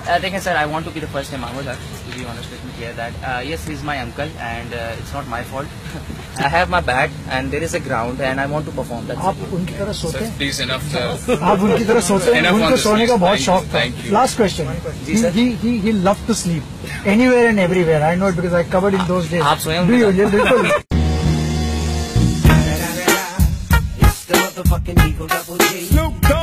Like I said, I want to be the first Imam-ul-Haq, to be honest with me here, that yes, he's my uncle and it's not my fault. I have my bag and there is a ground and I want to perform. That's आप उनकी तरह सोते हैं? Please enough sir. आप उनकी तरह सोते हैं? उनको सोने का बहुत शौक था. Last question. He loved to sleep anywhere and everywhere. I know it because I covered in those days. आप सोए होंगे? बिल्कुल. It's the motherfucking Eagle Double G.